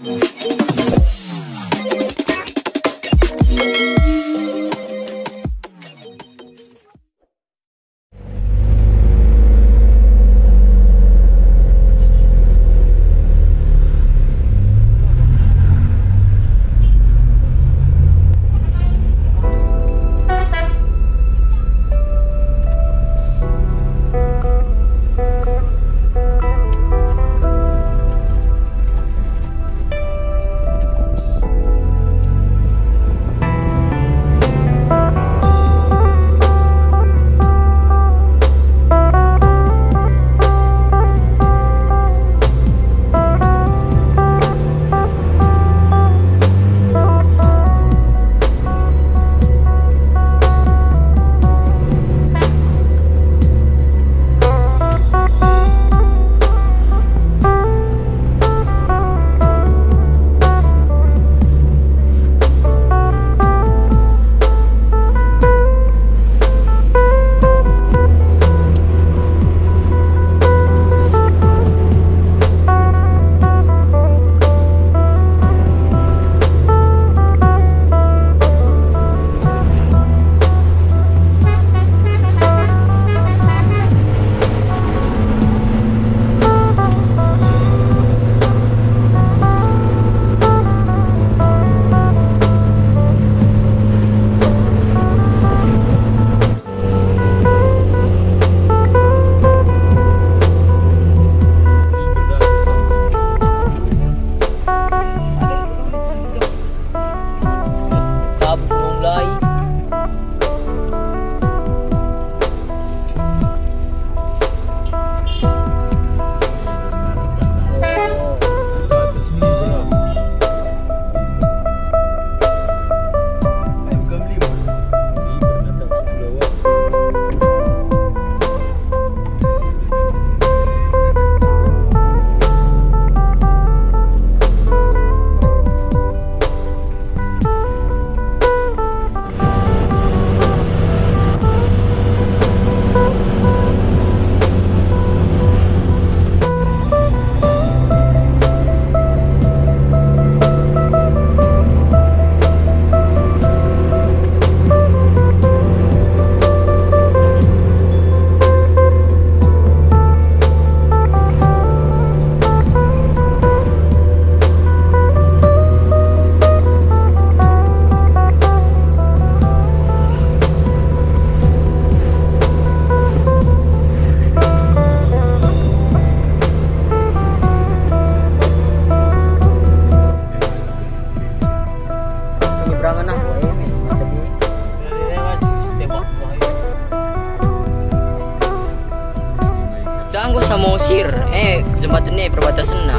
Samosir, jembatan ni perbatasan na.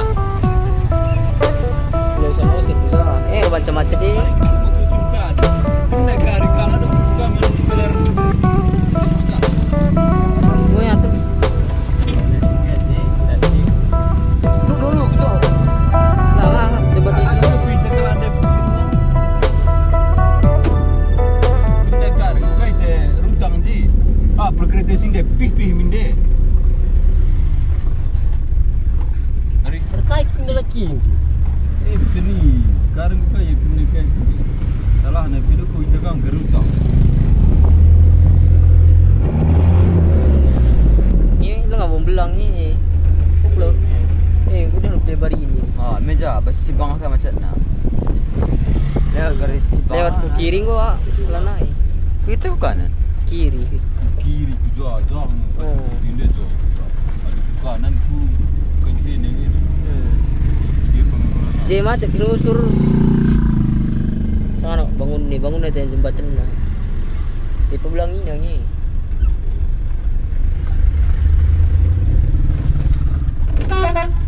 Pulau Samosir tu sana. Macam-macam ni. Perkereta sini pih minde. Hari terkait kena lagi. Bukan ni. Sekarang kau yang kena kan. Salah nak pilih kau itu kan gerutang. Ni lu ngabung belang ni. Pulau. Udah lu play bari ni. Meja bas sibang kan macam na. Lewat garis sibang. Lewat ke kiri gua lanai. Itu bukan? Kiri. Kiri tu jauh. Tindak jauh. Ada kanan tu kaki ni. Dia macam telusur. Sangat bangun aja jembatan na. Itu belang ini ni.